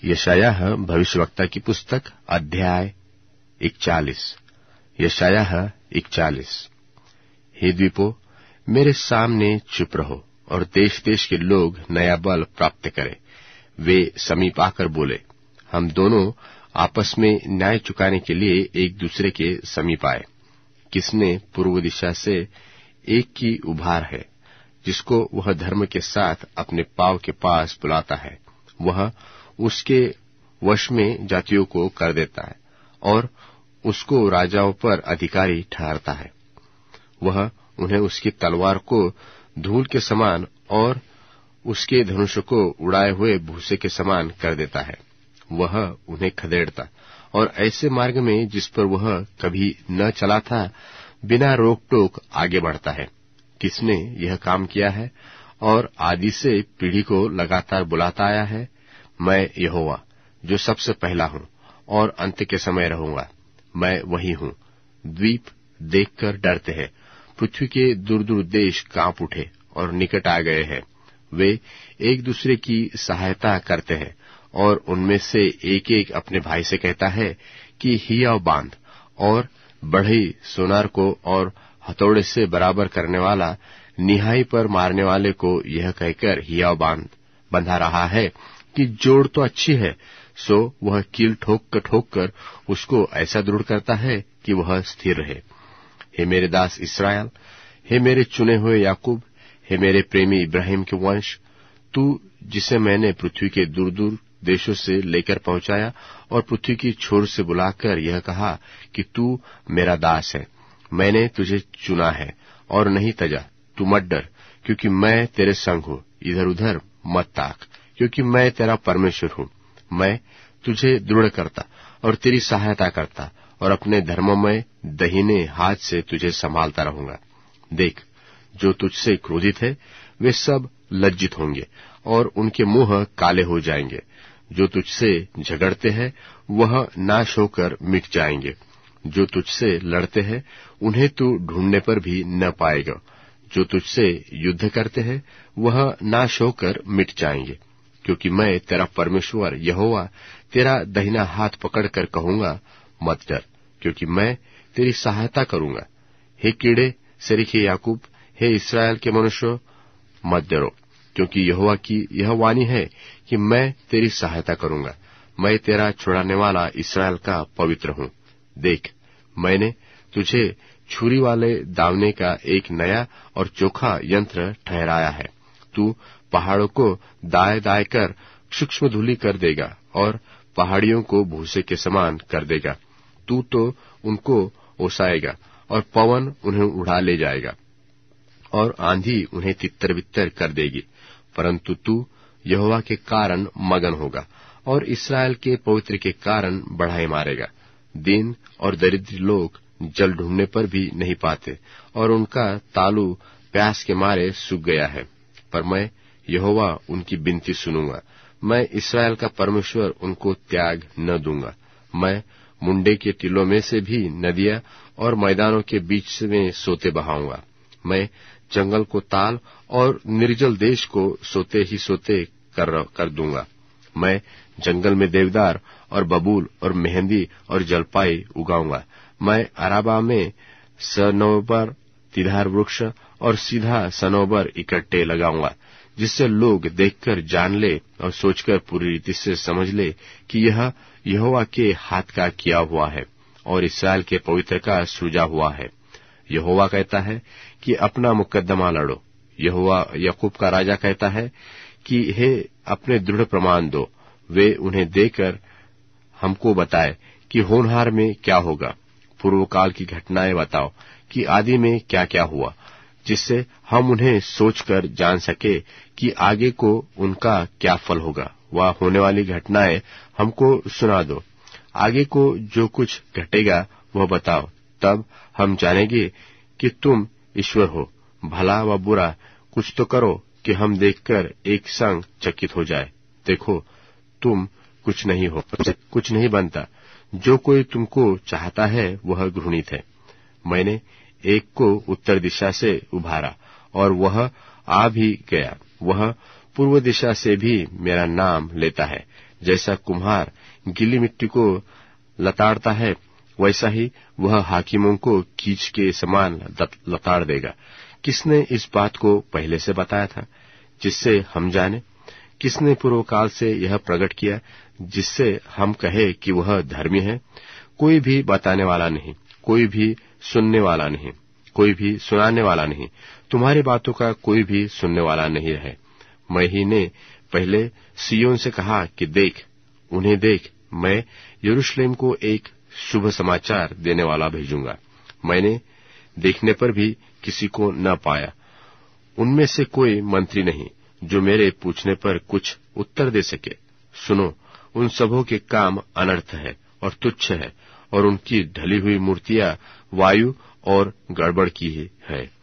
यशायाह भविष्यवक्ता की पुस्तक अध्याय 41। यशायाह 41। हे द्वीपों, मेरे सामने चुप रहो और देश देश के लोग नया बल प्राप्त करें। वे समीप आकर बोले, हम दोनों आपस में न्याय चुकाने के लिए एक दूसरे के समीप आए। किसने पूर्व दिशा से एक की उभार है, जिसको वह धर्म के साथ अपने पाँव के पास बुलाता है। वह उसके वश में जातियों को कर देता है और उसको राजाओं पर अधिकारी ठहराता है। वह उन्हें उसकी तलवार को धूल के समान और उसके धनुष को उड़ाए हुए भूसे के समान कर देता है। वह उन्हें खदेड़ता और ऐसे मार्ग में जिस पर वह कभी न चला था, बिना रोक टोक आगे बढ़ता है। किसने यह काम किया है और आदि से पीढ़ी को लगातार बुलाता आया है? मैं यहोवा, जो सबसे पहला हूं और अंत के समय रहूंगा, मैं वही हूं। द्वीप देखकर डरते हैं, पृथ्वी के दूर दूर देश कांप उठे और निकट आ गए हैं। वे एक दूसरे की सहायता करते हैं और उनमें से एक एक अपने भाई से कहता है कि हियाव बांध, और बढ़ई सोनार को और हथौड़े से बराबर करने वाला निहाई पर मारने वाले को यह कहकर हियाव बंधा रहा है कि जोड़ तो अच्छी है, सो वह कील ठोक कर उसको ऐसा दृढ़ करता है कि वह स्थिर रहे। हे मेरे दास इस्राएल, हे मेरे चुने हुए याकूब, हे मेरे प्रेमी इब्राहिम के वंश, तू जिसे मैंने पृथ्वी के दूर दूर देशों से लेकर पहुंचाया और पृथ्वी की छोर से बुलाकर यह कहा कि तू मेरा दास है। मैंने तुझे चुना है और नहीं तजा। तू मत डर, क्योंकि मैं तेरे संग हूं। इधर उधर मत ताक, क्योंकि मैं तेरा परमेश्वर हूं। मैं तुझे दृढ़ करता और तेरी सहायता करता और अपने धर्ममय दाहिने हाथ से तुझे संभालता रहूंगा। देख, जो तुझसे क्रोधित है वे सब लज्जित होंगे और उनके मुंह काले हो जाएंगे। जो तुझसे झगड़ते हैं वह नाश होकर मिट जाएंगे। जो तुझसे लड़ते हैं उन्हें तू ढूंढने पर भी न पाएगा। जो तुझसे युद्ध करते हैं वह नाश होकर मिट जाएंगे। क्योंकि मैं तेरा परमेश्वर यहोवा तेरा दाहिना हाथ पकड़कर कहूंगा, मत डर, क्योंकि मैं तेरी सहायता करूंगा। हे कीड़े सरीखे याकूब, हे इस्राएल के मनुष्यों, मत डरो, क्योंकि यहोवा की यह वाणी है कि मैं तेरी सहायता करूंगा। मैं तेरा छुड़ाने वाला इस्राएल का पवित्र हूं। देख, मैंने तुझे छुरी वाले दावने का एक नया और चोखा यंत्र ठहराया है। तू पहाड़ों को दाएं दाएं कर सूक्ष्म धूलि कर देगा और पहाड़ियों को भूसे के समान कर देगा। तू तो उनको ओसाएगा और पवन उन्हें उड़ा ले जाएगा और आंधी उन्हें तितर बितर कर देगी। परंतु तू यहोवा के कारण मगन होगा और इस्राएल के पवित्र के कारण बढ़ाई मारेगा। दीन और दरिद्र लोग जल ढूंढने पर भी नहीं पाते और उनका तालू प्यास के मारे सूख गया है। पर मैं यहोवा उनकी विनती सुनूंगा। मैं इस्राएल का परमेश्वर उनको त्याग न दूंगा। मैं मुंडे के टीलों में से भी नदियां और मैदानों के बीच में सोते बहाऊंगा। मैं जंगल को ताल और निर्जल देश को सोते ही सोते कर दूंगा। मैं जंगल में देवदार और बबूल और मेहंदी और जलपाई उगाऊंगा। मैं अराबा में सनोबर, तिधार वृक्ष और सीधा सनोबर इकट्ठे लगाऊंगा, जिससे लोग देखकर जान ले और सोचकर पूरी रीति से समझ ले कि यह यहोवा के हाथ का किया हुआ है और इस्राएल के पवित्र का सृजा हुआ है। यहोवा कहता है कि अपना मुकद्दमा लड़ो। यहोवा याकूब का राजा कहता है कि हे अपने दृढ़ प्रमाण दो। वे उन्हें देकर हमको बताए कि होनहार में क्या होगा। पूर्व काल की घटनाएं बताओ कि आदि में क्या क्या हुआ, जिससे हम उन्हें सोचकर जान सके कि आगे को उनका क्या फल होगा। वह होने वाली घटनाएं हमको सुना दो। आगे को जो कुछ घटेगा वह बताओ, तब हम जानेंगे कि तुम ईश्वर हो। भला व बुरा कुछ तो करो कि हम देखकर एक संग चकित हो जाए। देखो, तुम कुछ नहीं हो, कुछ नहीं बनता। जो कोई तुमको चाहता है वह घृणित है। मैंने एक को उत्तर दिशा से उभारा और वह आ भी गया। वह पूर्व दिशा से भी मेरा नाम लेता है, जैसा कुम्हार गीली मिट्टी को लताड़ता है, वैसा ही वह हाकिमों को कीच के समान लताड़ देगा। किसने इस बात को पहले से बताया था, जिससे हम जाने? किसने पूर्व काल से यह प्रकट किया, जिससे हम कहे कि वह धर्मी है? कोई भी बताने वाला नहीं, कोई भी सुनने वाला नहीं, कोई भी सुनाने वाला नहीं। तुम्हारी बातों का कोई भी सुनने वाला नहीं है। मैं ही ने पहले सिय्योन से कहा कि देख, उन्हें देख, मैं यरूशलेम को एक शुभ समाचार देने वाला भेजूंगा। मैंने देखने पर भी किसी को न पाया, उनमें से कोई मंत्री नहीं जो मेरे पूछने पर कुछ उत्तर दे सके। सुनो, उन सबों के काम अनर्थ है और तुच्छ है, और उनकी ढली हुई मूर्तियां वायु और गड़बड़ की है।